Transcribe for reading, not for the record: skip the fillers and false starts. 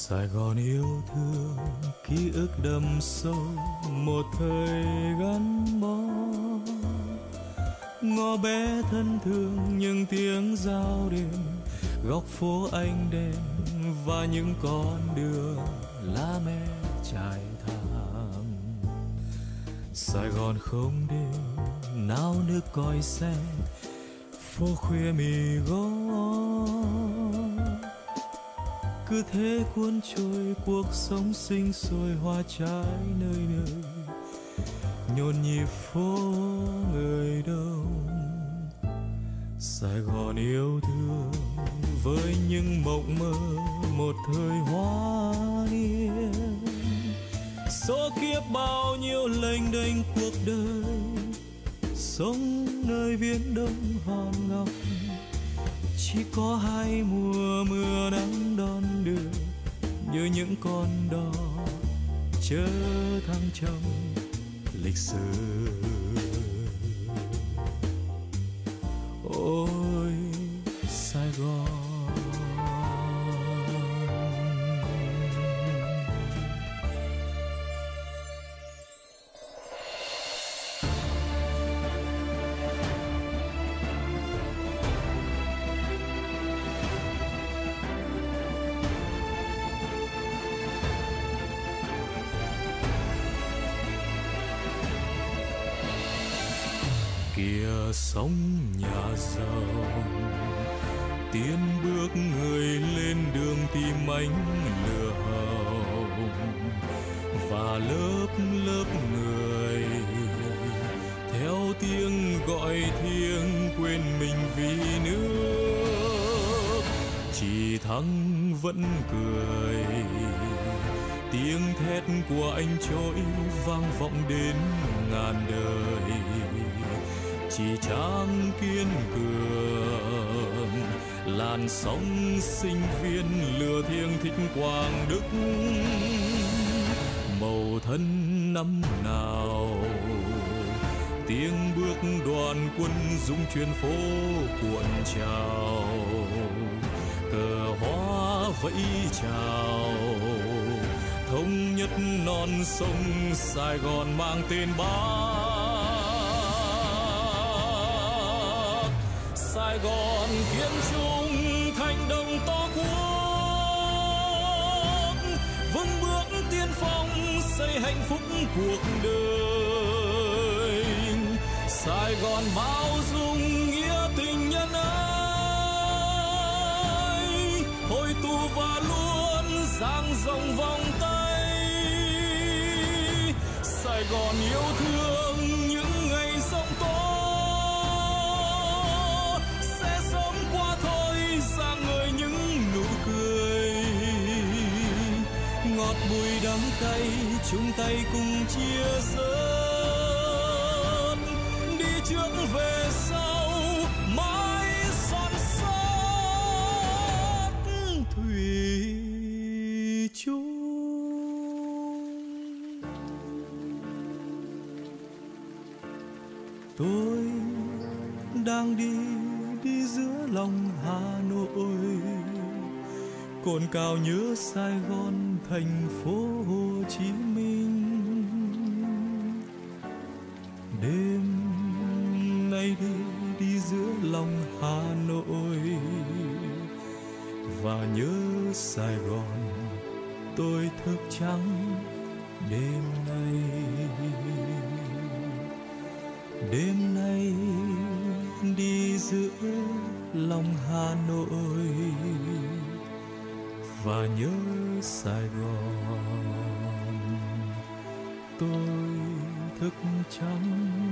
Sài Gòn yêu thương, ký ức đậm sâu, một thời gắn bó. Ngõ bé thân thương những tiếng giao đêm, góc phố ánh đèn và những con đường lá me trải thảm. Sài Gòn không đêm náo nước còi xe, phố khuya mì gói cứ thế cuốn trôi cuộc sống sinh sôi hoa trái nơi nơi, nhộn nhịp phố người đông. Sài Gòn yêu thương với những mộng mơ một thời hoa niên, số kiếp bao nhiêu lênh đênh cuộc đời, sống nơi viễn đông hòn ngọc. Chỉ có hai mùa mưa nắng đón đưa, như những con đò chở thăng trong lịch sử. Ôi Sài Gòn, kia sóng nhà giàu, tiến bước người lên đường tìm ánh lửa hồng, và lớp lớp người theo tiếng gọi thiêng quên mình vì nước. Chỉ thắng vẫn cười, tiếng thét của anh trỗi vang vọng đến ngàn đời. Chỉ Trang kiên cường, làn sóng sinh viên lửa thiêng thích Quang Đức. Màu thân năm nào, tiếng bước đoàn quân dũng chuyên phố cuộn trào, cờ hoa vẫy chào, thống nhất non sông Sài Gòn mang tên Bác. Sài Gòn kiên trung thành đồng tổ quốc, vững bước tiên phong xây hạnh phúc cuộc đời. Sài Gòn bao dung nghĩa tình nhân ái, hội tụ và luôn dang rộng vòng tay. Sài Gòn yêu thương những ngày sóng tố, sang người những nụ cười ngọt bùi đắng cay, chung tay cùng chia sớt, đi trước về sau mãi son sắt thủy chung. Tôi đang đi giữa lòng Hà Nội, cồn cào nhớ Sài Gòn thành phố Hồ Chí Minh. Đêm nay đi giữa lòng Hà Nội và nhớ Sài Gòn, tôi thức trắng đêm nay. Đêm nay đi giữa lòng Hà Nội và nhớ Sài Gòn, tôi thức trắng